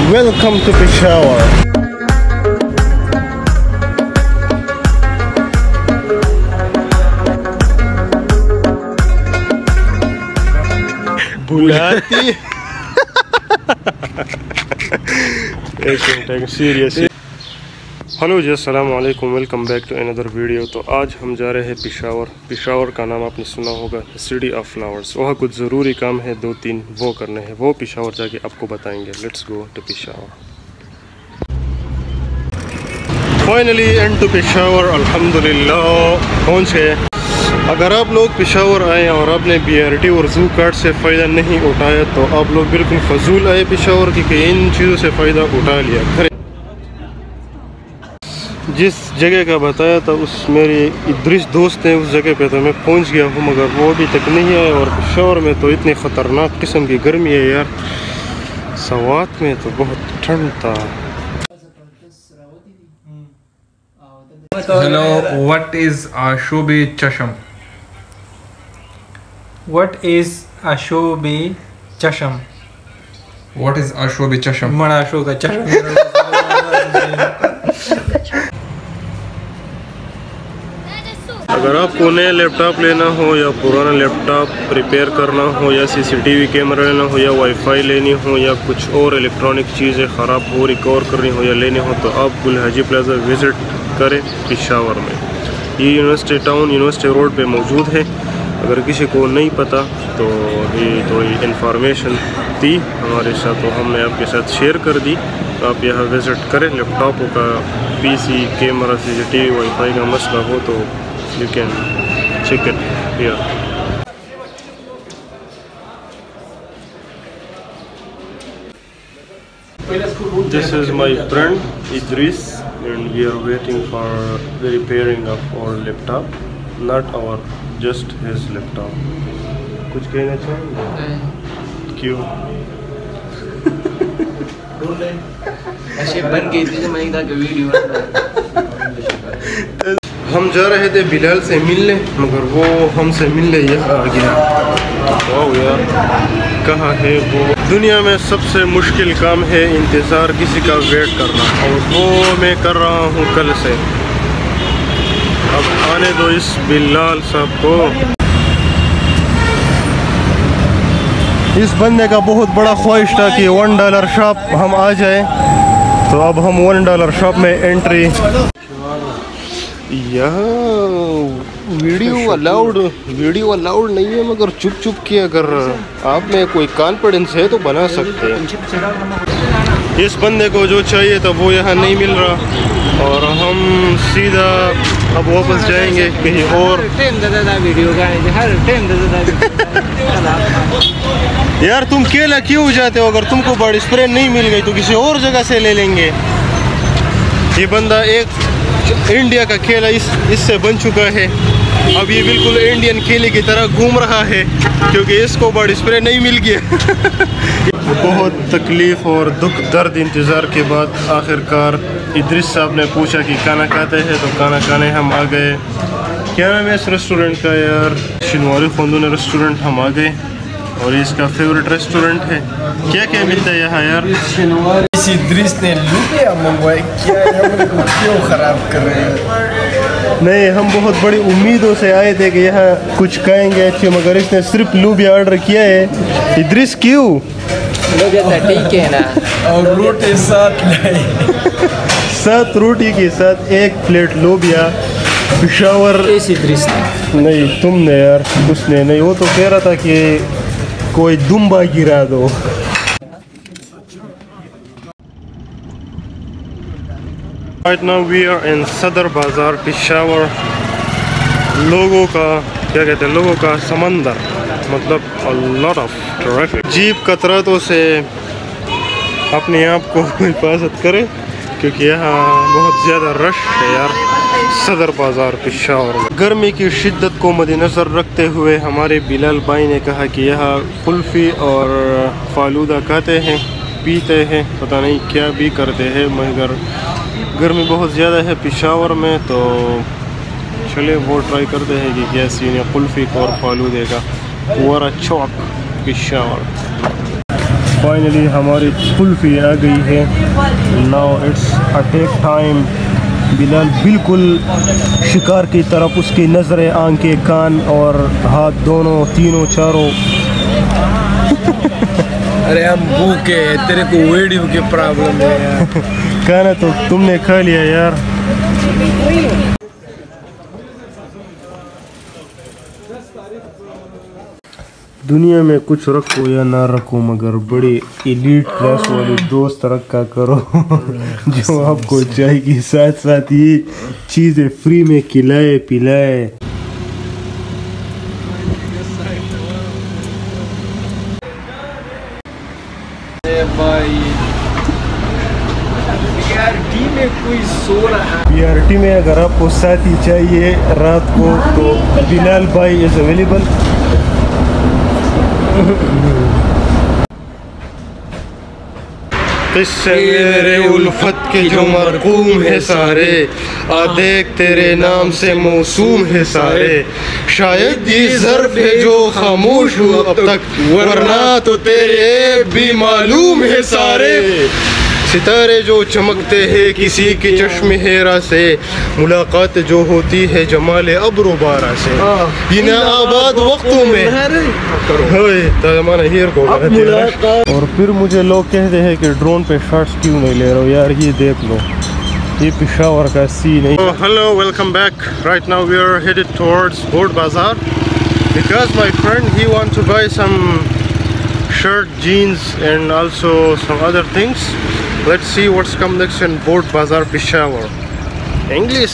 Welcome to Peshawar. बुलाती seriously. Hello ji, अस्सलाम वालेकुम, welcome back to another video. तो आज हम जा रहे हैं पेशावर। पेशावर का नाम आपने सुना होगा, सिटी ऑफ फ्लावर्स। वहाँ कुछ ज़रूरी काम है, 2-3 वो करने हैं, वो पेशावर जाके आपको बताएंगे। Let's go to Peshawar. Finally and to Peshawar, अल्हम्दुलिल्लाह पहुँच गए। अगर आप लोग पेशावर आए और आपने BRT और जू कार्ड से फ़ायदा नहीं उठाया तो आप लोग बिल्कुल फजूल आए पेशावर, क्योंकि इन चीज़ों से फ़ायदा उठा लिया। जिस जगह का बताया था उस मेरे इद्रिस दोस्त ने, उस जगह पे तो मैं पहुंच गया हूं, मगर वो अभी तक नहीं आया। और पेशावर में तो इतनी ख़तरनाक किस्म की गर्मी है यार, सवात में तो बहुत ठंड था। Hello, what is Ashobi Chasham? What is Ashobi Chasham? What is Ashobi Chasham? मना अशोक का चश्म। अगर आपको नया लैपटॉप लेना हो या पुराना लैपटॉप रिपेयर करना हो या CCTV कैमरा लेना हो या वाईफाई लेनी हो या कुछ और इलेक्ट्रॉनिक चीज़ें ख़राब हो रिकवर करनी हो या लेनी हो तो आप गुलहाजी प्लाजा विज़िट करें पेशावर में। ये यूनिवर्सिटी टाउन, यूनिवर्सिटी रोड पे मौजूद है। अगर किसी को नहीं पता तो ये थोड़ी इन्फॉर्मेशन थी हमारे साथ, तो हमने आपके साथ शेयर कर दी। तो आप यहाँ विज़िट करें। लैपटॉपों का PC कैमरा CCTV वाईफाई का मसला हो तो you can check it here. This is my friend Idris and we are waiting for the repairing of our laptop, not our, just his laptop. कुछ कहना चाहेंगे? क्यों? बन गई थी मैं इधर का वीडियो। हम जा रहे थे बिलाल से मिलने, मगर वो हमसे मिलने यहाँ आ गया। वाह यार, कहाँ है वो? दुनिया में सबसे मुश्किल काम है इंतज़ार, किसी का वेट करना, और वो मैं कर रहा हूँ कल से। अब आने दो इस बिलाल साहब को। इस बंदे का बहुत बड़ा ख्वाहिश था कि $1 शॉप हम आ जाए, तो अब हम $1 शॉप में एंट्री। वीडियो अलाउड नहीं है, मगर चुप चुप के अगर आप में कोई कॉन्फिडेंस है तो बना सकते हैं। इस बंदे को जो चाहिए था वो यहाँ नहीं मिल रहा, और हम सीधा अब वापस जाएंगे कहीं और। यार तुम केला क्यों जाते हो? अगर तुमको बॉडी स्प्रे नहीं मिल गई तो किसी और जगह से ले लेंगे। ये बंदा एक इंडिया का केला इससे बन चुका है। अब ये बिल्कुल इंडियन केले की तरह घूम रहा है, क्योंकि इसको बॉडी स्प्रे नहीं मिल गया। बहुत तकलीफ़ और दुख दर्द इंतज़ार के बाद आखिरकार इद्रिस साहब ने पूछा कि खाना खाते हैं, तो खाना खाने हम आ गए। क्या नाम है इस रेस्टोरेंट का यार? शिनवारी खानदान रेस्टोरेंट हम आ गए, और इसका फेवरेट रेस्टोरेंट है। क्या क्या मिलता है यहाँ यार? इद्रिस ने लुबिया मंगवाई, क्या क्यों खराब कर रहे हैं? नहीं, हम बहुत बड़ी उम्मीदों से आए थे कि यहाँ कुछ खाएंगे अच्छे, मगर इसने सिर्फ लुबिया ऑर्डर किया है। इद्रिस क्यों? लुबिया तो ठीक है ना, और रोटी साथ साथ रोटी के साथ 1 प्लेट लोबिया। पेशावर इद्रिस नहीं, तुमने यार, उसने नहीं। वो तो कह रहा था कि कोई दुम्बा गिरा दो। Right now we are in सदर बाज़ार पेशावर। लोगों का क्या कहते हैं, लोगों का समंदर, मतलब a lot of traffic। Jeep कतरातों से अपने आप को हिफाजत करें, क्योंकि यहाँ बहुत ज़्यादा रश है यार सदर बाज़ार पेशावर में। गर्मी की शिद्दत को मद्देनज़र रखते हुए हमारे बिलाल भाई ने कहा कि यहाँ कुल्फ़ी और फालूदा खाते हैं, पीते हैं, पता नहीं क्या भी करते हैं, मगर गर्मी बहुत ज़्यादा है पेशावर में। तो चले वो ट्राई करते हैं कि क्या सीन है कुल्फ़ी और फालूदे का। पूरा चौक पेशावर। फाइनली हमारी कुल्फ़ी आ गई है। Now it's attack time. Bilal बिल्कुल शिकार की तरफ, उसकी नज़रें, आंखें, कान और हाथ दोनों, तीनों, चारों। अरे हम भूखे हैं, तेरे को वीडियो की प्रॉब्लम है यार। खाना तो तुमने खा लिया यार। दुनिया में कुछ रखो या ना रखो, मगर बड़े एलीट क्लास वाले दोस्त रखा करो जो आपको चाय के साथ साथ ये चीज़ें फ्री में खिलाए पिलाए। भाई PRT में कोई सो रहा है। PRT में अगर आपको साथी चाहिए रात को तो बिलाल भाई इज अवेलेबल। किस्से मेरे उल्फत के जो मरकूम है सारे, आ देख तेरे नाम से मौसूम है सारे। शायद ये ज़र्फ़ है जो खामोश हूँ अब तक, वरना तो तेरे भी मालूम है सारे। सितारे जो चमकते हैं किसी के चश्मे हेरा से, मुलाकात जो होती है जमाले अब्रो बारा से। इन आबाद वक्तों में और फिर मुझे लोग कहते हैं कि ड्रोन पे शॉट्स क्यों नहीं ले रहे हो यार। ये देख लो, ये पेशावर का सीन है। Hello, welcome back. Right now we are headed towards Board Bazaar because my friend he want to buy some shirt, jeans and also some other things. Let's see what's come next in Board Bazaar, Peshawar. English.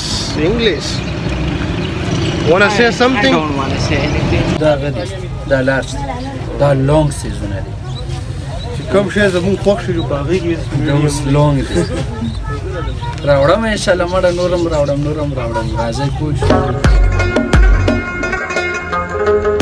Wanna say something? I don't wanna say anything. The large, the long seasonally. Come share the moon posh you Those long it is. Raudam inshallah mada nuram raudam. Razai push.